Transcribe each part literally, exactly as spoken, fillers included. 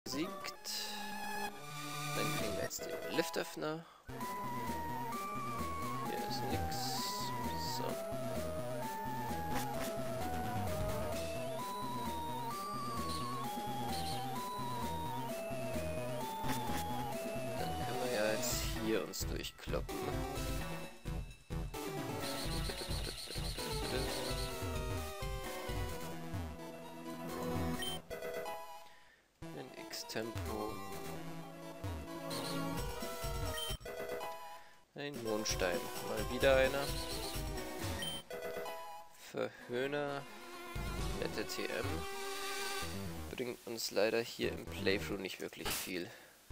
besiegt. Dann kriegen wir jetzt den Liftöffner. Hier ist nix. So. Dann können wir ja jetzt hier uns durchkloppen. In X-Tempo. Ein Mondstein. Mal wieder einer. Verhöhner. Nette T M. Bringt uns leider hier im Playthrough nicht wirklich viel.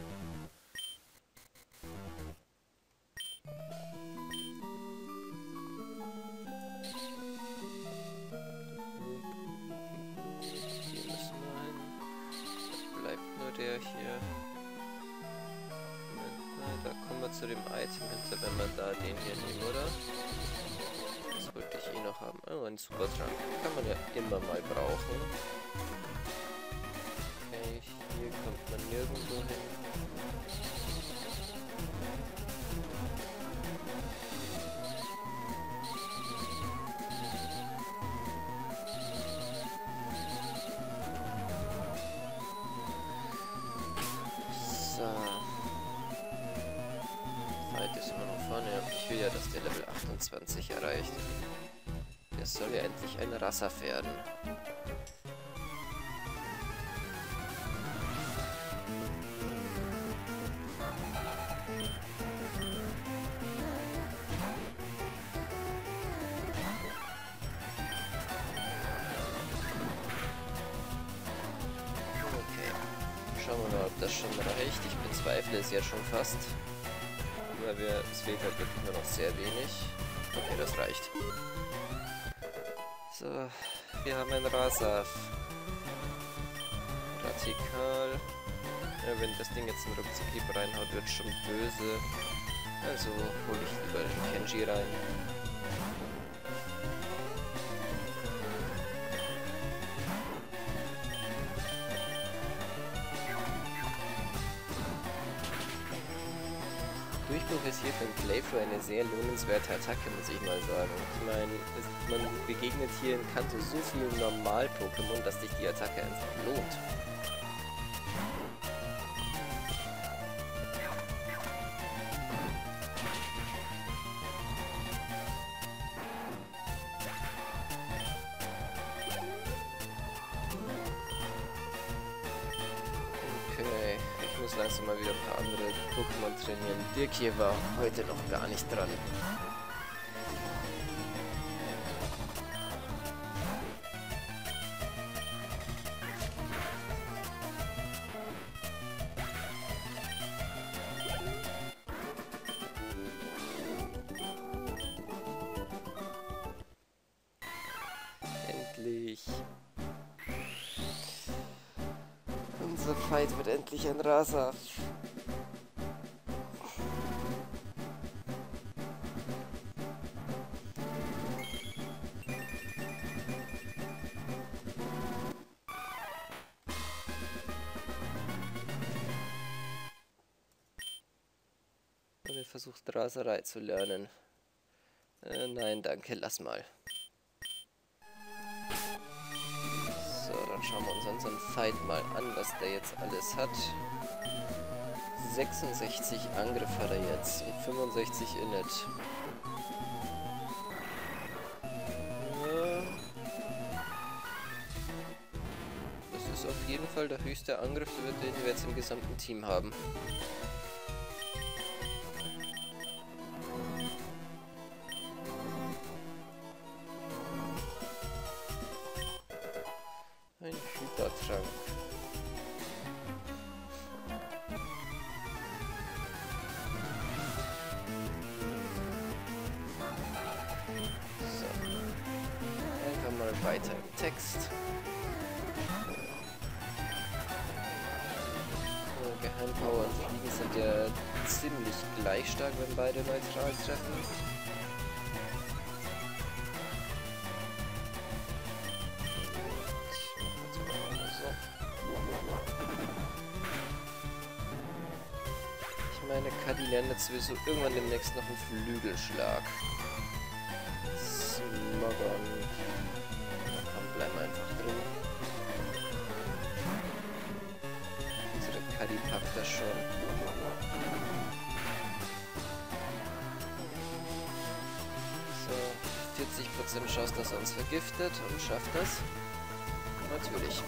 Hier müssen wir hin. Das bleibt nur der hier. Da kommen wir zu dem Item hinter, wenn wir da den hier nehmen, oder? Das wollte ich eh noch haben. Oh, ein Supertrank. Kann man ja immer mal brauchen. Okay, hier kommt man nirgendwo hin. So. Ist immer noch vorne. Ich will ja, dass der Level achtundzwanzig erreicht. Der soll ja endlich ein Rassaf werden. Okay. Schauen wir mal, ob das schon reicht. Ich bezweifle es ja schon fast. Weil wir, es fehlt halt wirklich nur noch sehr wenig. Okay, das reicht. So, wir haben ein Rassaf. Radikal. Ja, wenn das Ding jetzt einen Ruckzuckhieb reinhaut, wird schon böse. Also hole ich lieber den Kenji rein. Durchbruch ist hier für den Playthrough eine sehr lohnenswerte Attacke, muss ich mal sagen. Ich meine, man begegnet hier in Kanto so vielen Normal-Pokémon, dass sich die Attacke einfach lohnt. Okay, ich muss langsam mal wieder ein paar andere Pokémon trainieren. Dirk hier war heute noch gar nicht dran. Endlich. Unser Fight wird endlich ein Rassaf. Und er versucht Raserei zu lernen. Äh, nein, danke, lass mal. So, dann schauen wir uns unseren Fight mal an, was der jetzt alles hat. sechsundsechzig Angriff hat er jetzt und fünfundsechzig Init. Ja. Das ist auf jeden Fall der höchste Angriff, den wir jetzt im gesamten Team haben. Ein Hypertrank. So. Einfach mal weiter im Text. So, Geheimpower und Fliegen sind ja ziemlich gleich stark, wenn beide neutral treffen. Meine Kadi lernt jetzt sowieso irgendwann demnächst noch einen Flügelschlag. Smogon. Komm, bleib mal einfach drin. Unsere Kadi packt das schon. So, vierzig Prozent Chance, dass er uns vergiftet und schafft das. Natürlich.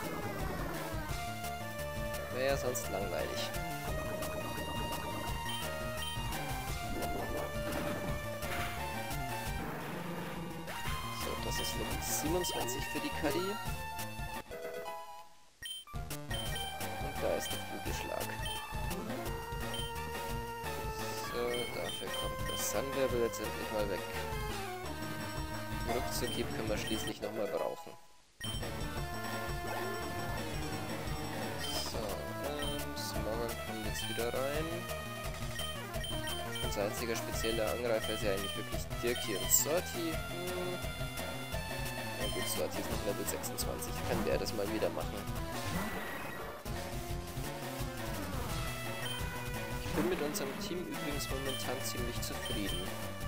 Wäre ja sonst langweilig. So, das ist Level siebenundzwanzig für die Kadi. Und da ist der Flügelschlag. So, dafür kommt das Sunwirbel jetzt endlich mal weg. Rückzughieb können wir schließlich nochmal brauchen. Jetzt wieder rein. Unser einziger spezieller Angreifer ist ja eigentlich wirklich Dirki und Sorti. Hm. Na gut, Sorti ist noch Level sechsundzwanzig. Kann der das mal wieder machen? Ich bin mit unserem Team übrigens momentan ziemlich zufrieden.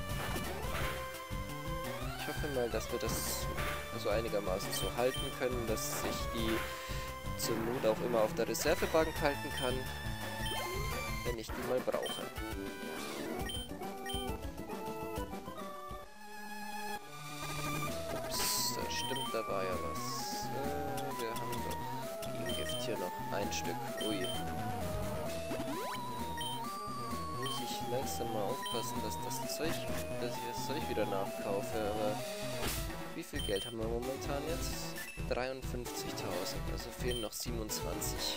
Ich hoffe mal, dass wir das so einigermaßen so halten können, dass sich die zur Not auch immer auf der Reservebank halten kann, wenn ich die mal brauche. Ups, das stimmt, da war ja was. Äh, wir haben doch Gegengift hier noch ein Stück. Ui. Muss ich langsam mal aufpassen, dass das Zeug, dass ich das Zeug wieder nachkaufe, aber wie viel Geld haben wir momentan jetzt? dreiundfünfzigtausend, also fehlen noch siebenundzwanzig.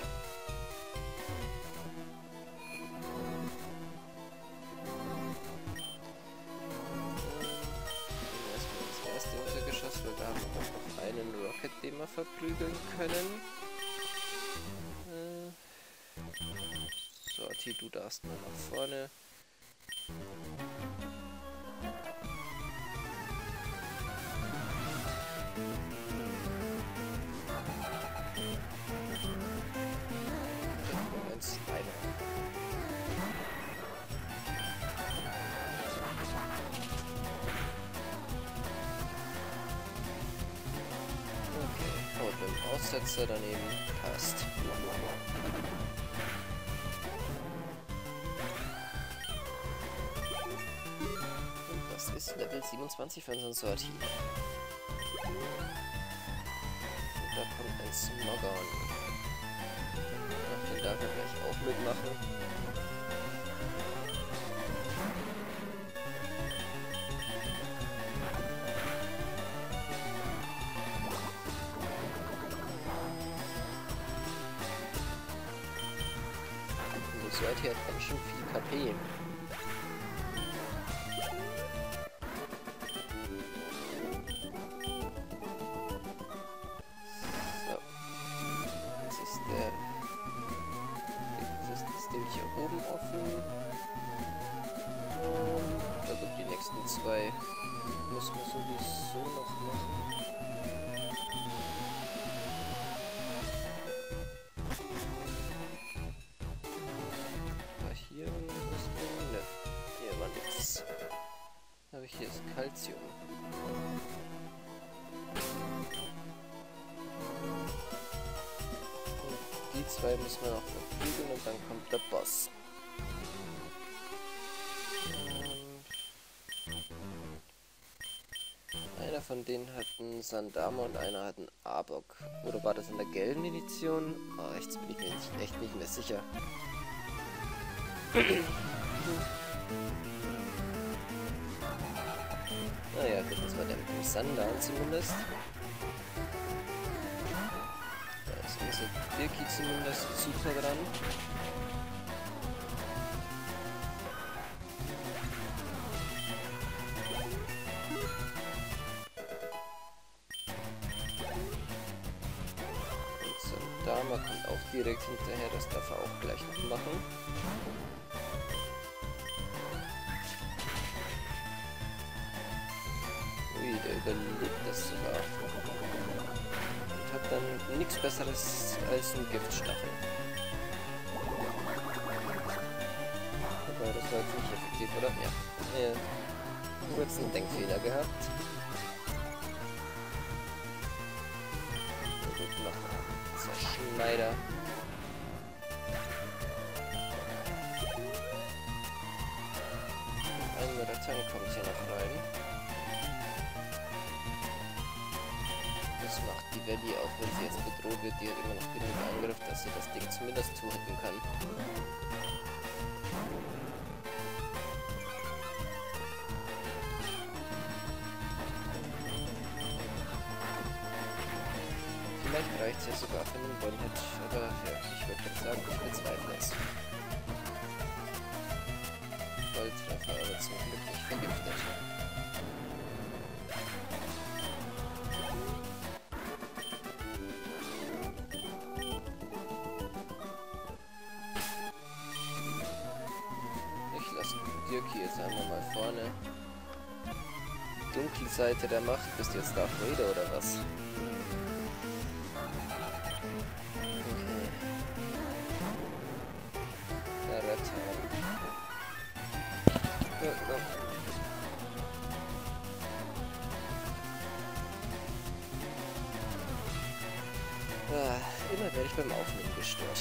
Weil da haben wir noch einen Rocket, den wir verprügeln können. Äh, Sorti, du darfst mal nach vorne. Ein Slimer. Und mit dem Aussetzer daneben passt. Und das ist Level siebenundzwanzig für unseren Sorti. Und da kommt ein Smogon. Ach, den darf er gleich auch mitmachen. Sorti hat ganz schön viel K P. So. Jetzt ist der... Jetzt ist das Ding hier oben offen. Und also die nächsten zwei müssen wir sowieso noch machen. Hier ist Calcium. Und die zwei müssen wir noch verprügeln und dann kommt der Boss. Und einer von denen hat einen Sandama und einer hat einen Arbok. Oder war das in der gelben Edition? Oh, jetzt bin ich mir nicht, echt nicht mehr sicher. Naja, gut, das war der mit dem Sandan zumindest. Da ist unser Dirki zumindest super dran. Und Sandama kommt auch direkt hinterher, das darf er auch gleich noch machen. Der überlebt das sogar. Und hat dann nichts Besseres als ein Giftstachel. war jetzt nicht effektiv, oder? Ja. Ja. Kurz einen Denkfehler gehabt. Gut, noch zwei Schneider. Ein Marathon kommt hier noch rein. Das macht die Valley, auch wenn sie jetzt bedroht wird, die hat immer noch genug Angriff, dass sie das Ding zumindest zuhitten kann. Vielleicht reicht es ja sogar für einen One-Hit, aber ja, ich würde jetzt sagen, ich bezweifle es. Volltreffer, aber zum Glück nicht vergiftet. Ich lasse Dirkie jetzt einmal mal vorne. Dunkle Seite der Macht, bist du jetzt Darth Vader oder was? Ah, immer werde ich beim Aufnehmen gestört.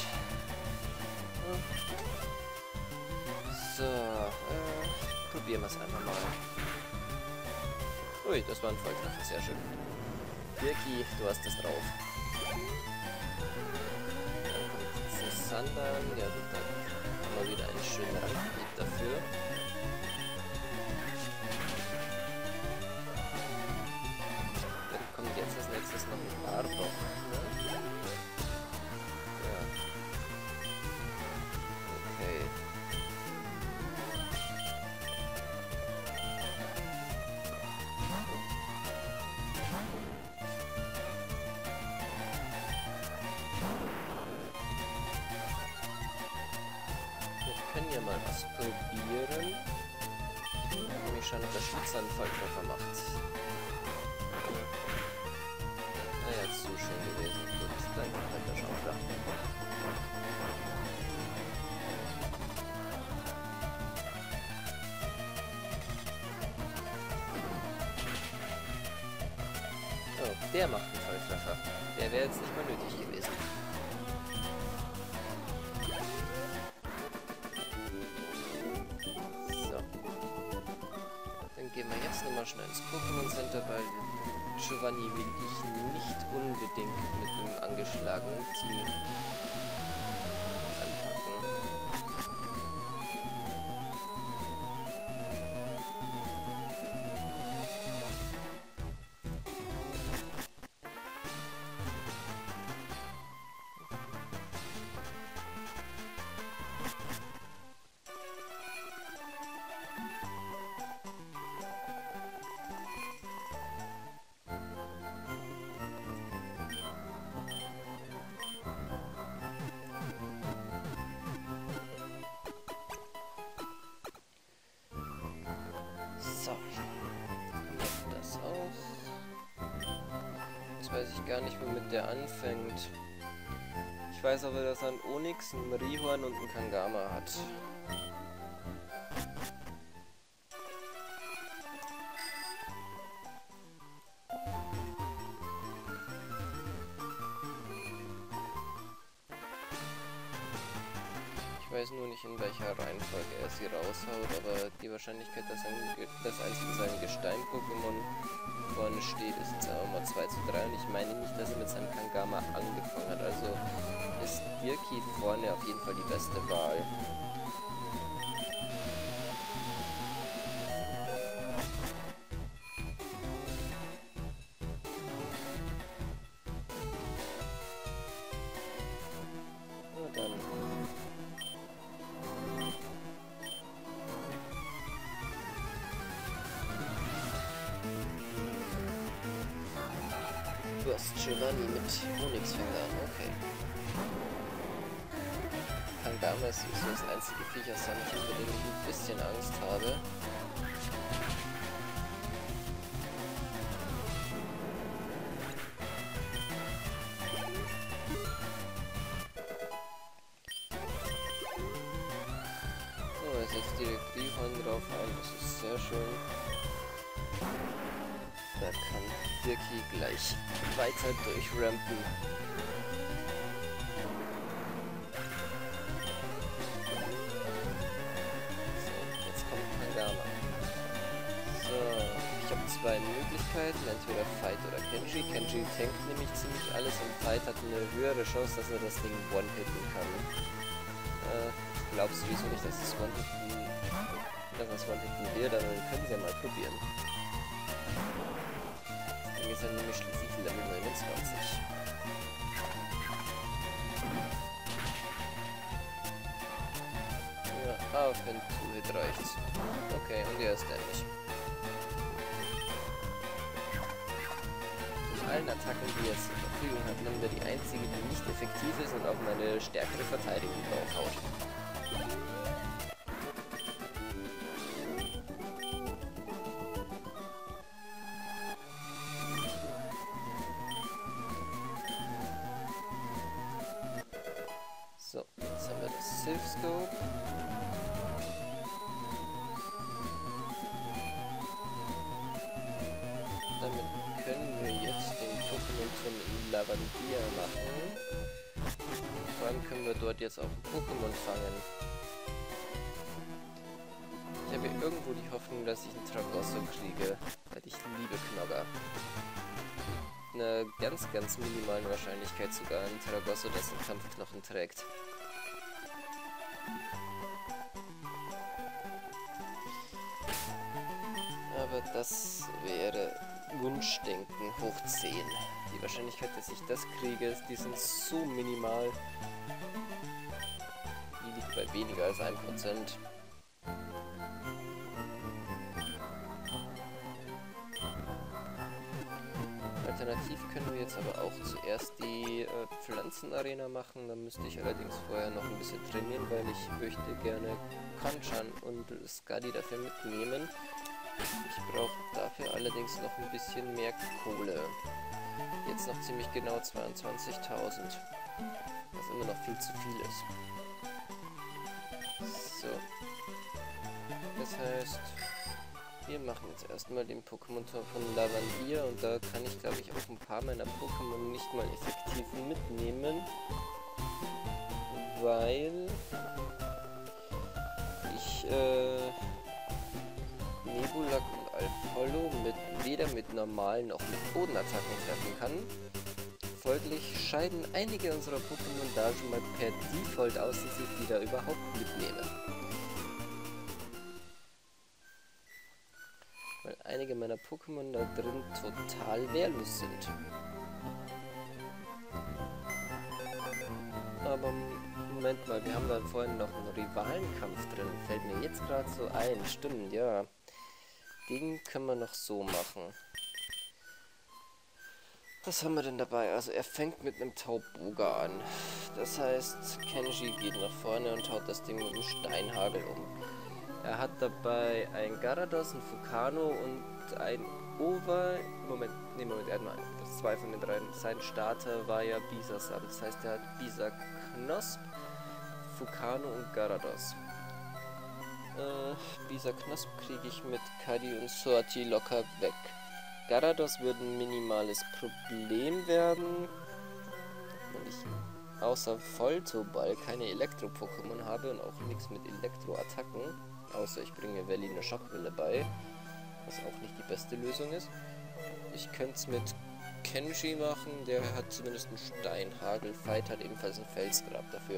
So, äh, probieren wir es einfach mal. Ui, das war ein Volltreffer, sehr schön. Dirkie, du hast es drauf. Dann kommt Sandern, ja gut, dann haben wir wieder einen schönen Randhieb dafür. Dann kommt jetzt als nächstes noch ein Barbock, ne? Ja. Okay. Wir können ja mal was probieren. Nämlich schauen, ob der Schlitzer einen Volltreffer macht. Naja, zu schön gewesen. Gut, dann bleibt er schon klar. Oh, der macht einen Volltreffer. Der wäre jetzt nicht mal nötig gewesen. So. Dann gehen wir jetzt nochmal schnell ins Pokémon Center, weil Giovanni will ich nicht unbedingt mit einem angeschlagenen Team anpacken. So, das auch. Jetzt weiß ich gar nicht, womit der anfängt. Ich weiß aber, dass er einen Onix, einen Rihorn und einen Kangama hat. Ich weiß nur nicht, in welcher Reihenfolge er sie raushaut, aber die Wahrscheinlichkeit, dass, ein, dass eins von seinen Gestein-Pokémon vorne steht, ist jetzt einfach mal zwei zu drei und ich meine nicht, dass er mit seinem Kangama angefangen hat, also ist Dirkie vorne auf jeden Fall die beste Wahl. Na dann. Du hast Giovanni mit Honigfänger, okay. Kangama ist so das einzige Viecher, vor dem ich ein bisschen Angst habe. Oh, er ist jetzt direkt drauf ein, das ist sehr schön. Da kann Dirki gleich weiter durchrampen. So, jetzt kommt Pangama. So, ich habe zwei Möglichkeiten, entweder Fight oder Kenji. Kenji tankt nämlich ziemlich alles und Fight hat eine höhere Chance, dass er das Ding one-hitten kann. Äh, glaubst du wieso nicht, dass es one-hitten, dass das one-hitten wird, aber wir können es ja mal probieren. Das Ding ist ja nämlich schließlich Level neunundzwanzig. Ja, auf ein Two-Hit reicht's. Okay, und er ist dämlich. Allen Attacken, die er zur Verfügung hat, nimmt er die einzige, die nicht effektiv ist und auf meine stärkere Verteidigung draufhaut. So, jetzt haben wir das Sylph Scope. Damit können wir jetzt den Pokémon von Lavandia machen. Vor allem können wir dort jetzt auch ein Pokémon fangen. Ich habe irgendwo die Hoffnung, dass ich einen Tragosso kriege, weil ich liebe Knogger. Eine ganz, ganz minimalen Wahrscheinlichkeit sogar ein Tragosso, das einen Kampfknochen trägt. Aber das wäre Wunschdenken hoch zehn. Die Wahrscheinlichkeit, dass ich das kriege, die sind so minimal. Die liegt bei weniger als ein Prozent. Alternativ können wir jetzt aber auch zuerst die äh, Pflanzenarena machen. Da müsste ich allerdings vorher noch ein bisschen trainieren, weil ich möchte gerne Konchan und Skadi dafür mitnehmen. Ich brauche dafür allerdings noch ein bisschen mehr Kohle. Jetzt noch ziemlich genau zweiundzwanzigtausend. Was immer noch viel zu viel ist. So. Das heißt, wir machen jetzt erstmal den Pokémon-Tor von Lavandia und da kann ich, glaube ich, auch ein paar meiner Pokémon nicht mal effektiv mitnehmen. Weil ich, äh... Nebulak und Alpollo mit, weder mit normalen noch mit Bodenattacken treffen kann. Folglich scheiden einige unserer Pokémon da schon mal per Default aus, dass ich die da überhaupt mitnehme. Weil einige meiner Pokémon da drin total wehrlos sind. Aber Moment mal, wir haben da vorhin noch einen Rivalenkampf drin. Fällt mir jetzt gerade so ein. Stimmt, ja. Den können wir noch so machen. Was haben wir denn dabei? Also er fängt mit einem Tauboga an. Das heißt, Kenji geht nach vorne und haut das Ding mit einem Steinhagel um. Er hat dabei ein Gyarados, ein Fukano und ein Over... Moment, nee, Moment, er hat mal zwei von den drei. Sein Starter war ja Bisasam. Das heißt, er hat Bisaknosp, Fukano und Gyarados. Äh, Bisaknosp kriege ich mit Kadi und Sorti locker weg. Gyarados wird ein minimales Problem werden, wenn ich außer Voltoball keine Elektro-Pokémon habe und auch nichts mit Elektro-Attacken. Außer ich bringe Valley eine Schockwelle bei, was auch nicht die beste Lösung ist. Ich könnte es mit Kenji machen, der hat zumindest einen Steinhagel. Fight hat ebenfalls ein Felsgrab dafür.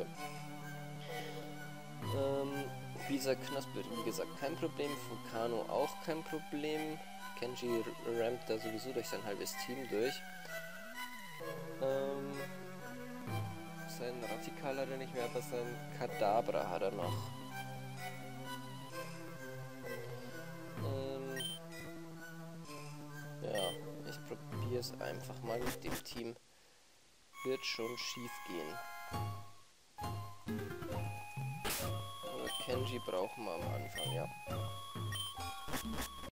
Ähm, Bisaknosp wird wie gesagt kein Problem, Fukano auch kein Problem. Kenji rampt da sowieso durch sein halbes Team durch. Ähm, sein Radikal hat er nicht mehr, aber sein Kadabra hat er noch. Ähm, ja, ich probiere es einfach mal mit dem Team. Wird schon schief gehen. Aber Kenji brauchen wir am Anfang, ja.